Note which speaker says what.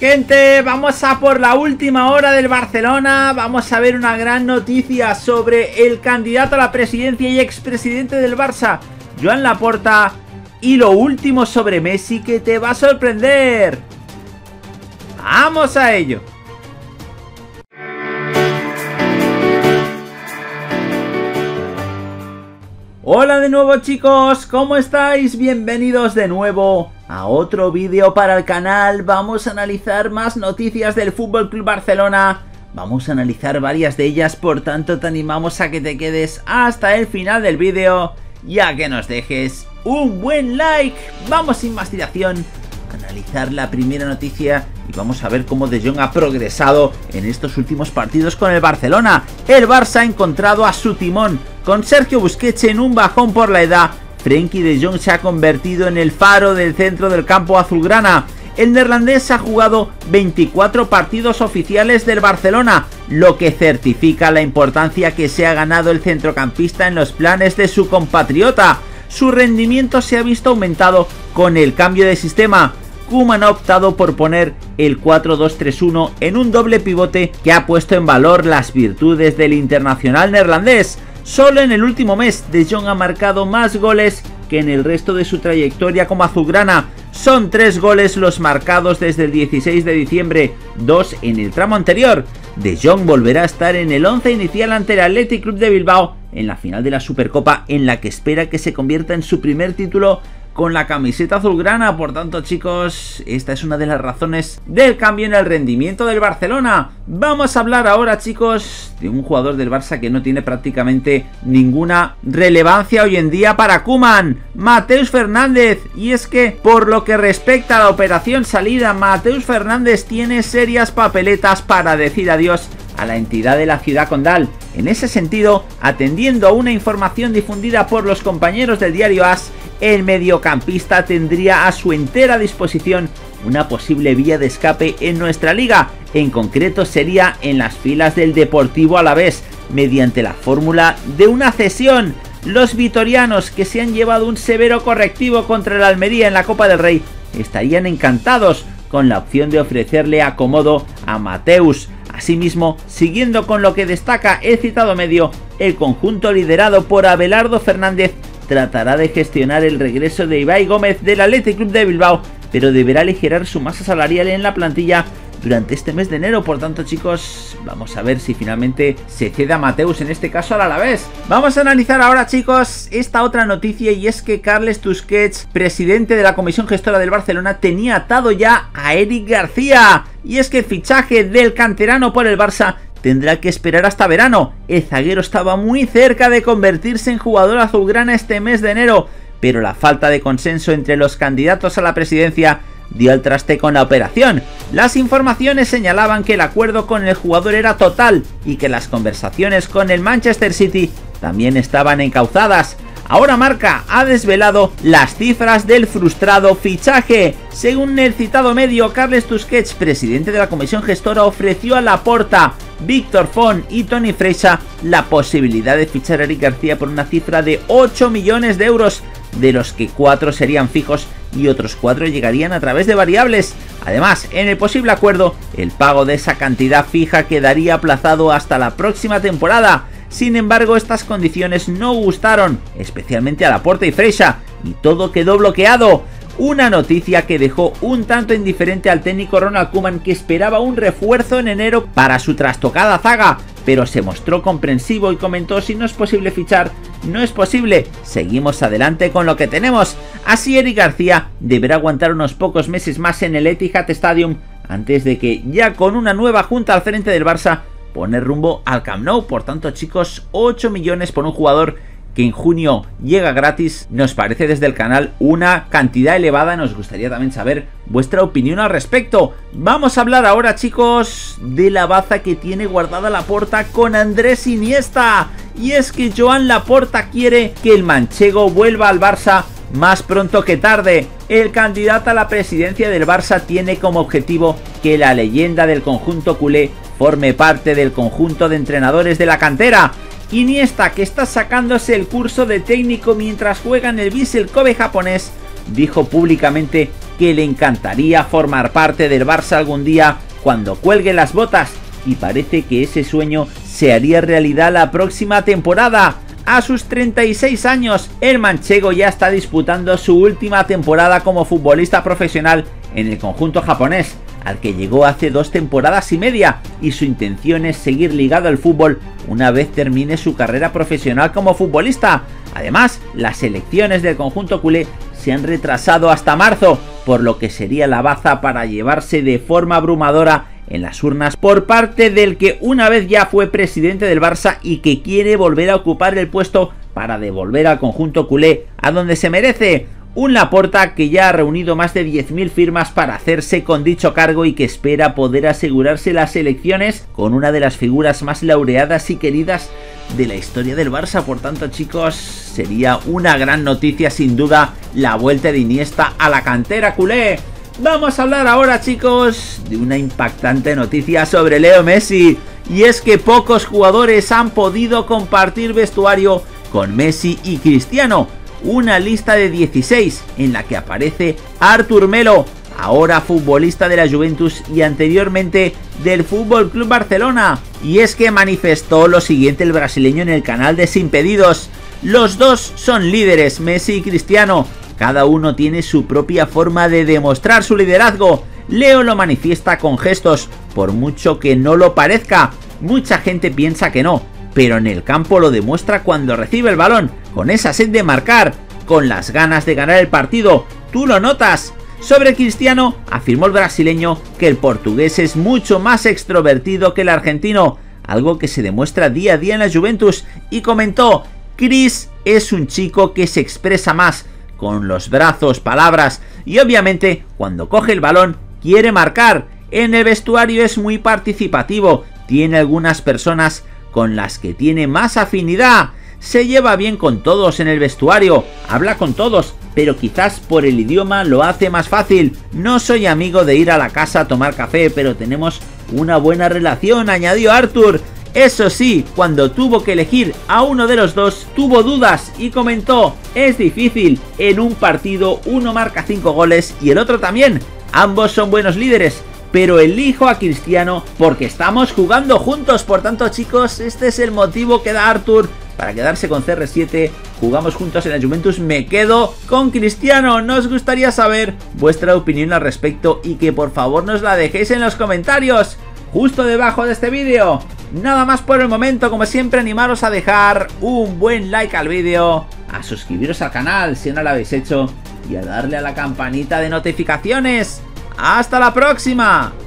Speaker 1: Gente, vamos a por la última hora del Barcelona. Vamos a ver una gran noticia sobre el candidato a la presidencia y expresidente del Barça, Joan Laporta, y lo último sobre Messi que te va a sorprender. ¡Vamos a ello! Hola de nuevo chicos, ¿cómo estáis? Bienvenidos de nuevo a otro vídeo para el canal. Vamos a analizar más noticias del FC Barcelona. Vamos a analizar varias de ellas, por tanto te animamos a que te quedes hasta el final del vídeo y a que nos dejes un buen like. Vamos sin más dilación a analizar la primera noticia y vamos a ver cómo De Jong ha progresado en estos últimos partidos con el Barcelona. El Barça ha encontrado a su timón. Con Sergio Busquets en un bajón por la edad, Frenkie de Jong se ha convertido en el faro del centro del campo azulgrana. El neerlandés ha jugado 24 partidos oficiales del Barcelona, lo que certifica la importancia que se ha ganado el centrocampista en los planes de su compatriota. Su rendimiento se ha visto aumentado con el cambio de sistema. Koeman ha optado por poner el 4-2-3-1 en un doble pivote que ha puesto en valor las virtudes del internacional neerlandés. Solo en el último mes, De Jong ha marcado más goles que en el resto de su trayectoria como azulgrana. Son 3 goles los marcados desde el 16 de diciembre, 2 en el tramo anterior. De Jong volverá a estar en el 11 inicial ante el Athletic Club de Bilbao en la final de la Supercopa, en la que espera que se convierta en su primer título con la camiseta azulgrana. Por tanto chicos, esta es una de las razones del cambio en el rendimiento del Barcelona. Vamos a hablar ahora chicos de un jugador del Barça que no tiene prácticamente ninguna relevancia hoy en día para Koeman, Mateus Fernández. Y es que por lo que respecta a la operación salida, Mateus Fernández tiene serias papeletas para decir adiós a la entidad de la ciudad condal. En ese sentido, atendiendo a una información difundida por los compañeros del diario AS, el mediocampista tendría a su entera disposición una posible vía de escape en nuestra liga. En concreto sería en las filas del Deportivo Alavés, mediante la fórmula de una cesión. Los vitorianos, que se han llevado un severo correctivo contra el Almería en la Copa del Rey, estarían encantados con la opción de ofrecerle acomodo a Mateus. Asimismo, siguiendo con lo que destaca el citado medio, el conjunto liderado por Abelardo Fernández tratará de gestionar el regreso de Ibai Gómez del Athletic Club de Bilbao, pero deberá aligerar su masa salarial en la plantilla durante este mes de enero. Por tanto chicos, vamos a ver si finalmente se cede a Mateus, en este caso al Alavés. Vamos a analizar ahora chicos esta otra noticia, y es que Carles Tusquets, presidente de la comisión gestora del Barcelona, tenía atado ya a Eric García. Y es que el fichaje del canterano por el Barça tendrá que esperar hasta verano. El zaguero estaba muy cerca de convertirse en jugador azulgrana este mes de enero, pero la falta de consenso entre los candidatos a la presidencia dio al traste con la operación. Las informaciones señalaban que el acuerdo con el jugador era total y que las conversaciones con el Manchester City también estaban encauzadas. Ahora Marca ha desvelado las cifras del frustrado fichaje. Según el citado medio, Carles Tusquets, presidente de la comisión gestora, ofreció a Laporta, Víctor Font y Toni Freixa la posibilidad de fichar a Eric García por una cifra de 8 millones de euros, de los que 4 serían fijos y otros 4 llegarían a través de variables. Además, en el posible acuerdo, el pago de esa cantidad fija quedaría aplazado hasta la próxima temporada. Sin embargo, estas condiciones no gustaron, especialmente a Laporta y Freixa, y todo quedó bloqueado. Una noticia que dejó un tanto indiferente al técnico Ronald Koeman, que esperaba un refuerzo en enero para su trastocada zaga, pero se mostró comprensivo y comentó: si no es posible fichar, no es posible, seguimos adelante con lo que tenemos. Así Eric García deberá aguantar unos pocos meses más en el Etihad Stadium antes de que, ya con una nueva junta al frente del Barça, poner rumbo al Camp Nou. Por tanto chicos, 8 millones por un jugador que en junio llega gratis, nos parece desde el canal una cantidad elevada. Nos gustaría también saber vuestra opinión al respecto. Vamos a hablar ahora chicos de la baza que tiene guardada Laporta con Andrés Iniesta. Y es que Joan Laporta quiere que el manchego vuelva al Barça más pronto que tarde. El candidato a la presidencia del Barça tiene como objetivo que la leyenda del conjunto culé forme parte del conjunto de entrenadores de la cantera. Iniesta, que está sacándose el curso de técnico mientras juega en el Vissel Kobe japonés, dijo públicamente que le encantaría formar parte del Barça algún día cuando cuelgue las botas, y parece que ese sueño se haría realidad la próxima temporada. A sus 36 años, el manchego ya está disputando su última temporada como futbolista profesional en el conjunto japonés, al que llegó hace 2 temporadas y media, y su intención es seguir ligado al fútbol una vez termine su carrera profesional como futbolista. Además, las elecciones del conjunto culé se han retrasado hasta marzo, por lo que sería la baza para llevarse de forma abrumadora en las urnas por parte del que una vez ya fue presidente del Barça y que quiere volver a ocupar el puesto para devolver al conjunto culé a donde se merece. Un Laporta que ya ha reunido más de 10.000 firmas para hacerse con dicho cargo y que espera poder asegurarse las elecciones con una de las figuras más laureadas y queridas de la historia del Barça. Por tanto, chicos, sería una gran noticia sin duda la vuelta de Iniesta a la cantera culé. Vamos a hablar ahora, chicos, de una impactante noticia sobre Leo Messi, y es que pocos jugadores han podido compartir vestuario con Messi y Cristiano. Una lista de 16 en la que aparece Artur Melo, ahora futbolista de la Juventus y anteriormente del FC Barcelona. Y es que manifestó lo siguiente el brasileño en el canal de Sin Pedidos: los dos son líderes, Messi y Cristiano. Cada uno tiene su propia forma de demostrar su liderazgo. Leo lo manifiesta con gestos, por mucho que no lo parezca. Mucha gente piensa que no, pero en el campo lo demuestra cuando recibe el balón, con esa sed de marcar, con las ganas de ganar el partido. Tú lo notas. Sobre Cristiano, afirmó el brasileño que el portugués es mucho más extrovertido que el argentino, algo que se demuestra día a día en la Juventus, y comentó: Cris es un chico que se expresa más, con los brazos, palabras, y obviamente cuando coge el balón quiere marcar. En el vestuario es muy participativo, tiene algunas personas con las que tiene más afinidad, se lleva bien con todos en el vestuario, habla con todos, pero quizás por el idioma lo hace más fácil. No soy amigo de ir a la casa a tomar café, pero tenemos una buena relación, añadió Artur. Eso sí, cuando tuvo que elegir a uno de los dos, tuvo dudas y comentó: es difícil, en un partido uno marca 5 goles y el otro también, ambos son buenos líderes, pero elijo a Cristiano porque estamos jugando juntos. Por tanto, chicos, este es el motivo que da Artur para quedarse con CR7. Jugamos juntos en la Juventus, me quedo con Cristiano. Nos gustaría saber vuestra opinión al respecto y que por favor nos la dejéis en los comentarios justo debajo de este vídeo. Nada más por el momento, como siempre, animaros a dejar un buen like al vídeo, a suscribiros al canal si no lo habéis hecho y a darle a la campanita de notificaciones. ¡Hasta la próxima!